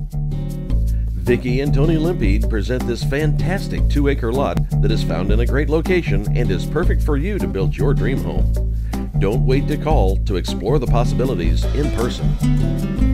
Vicky and Tony Limpede present this fantastic 2-acre lot that is found in a great location and is perfect for you to build your dream home. Don't wait to call to explore the possibilities in person.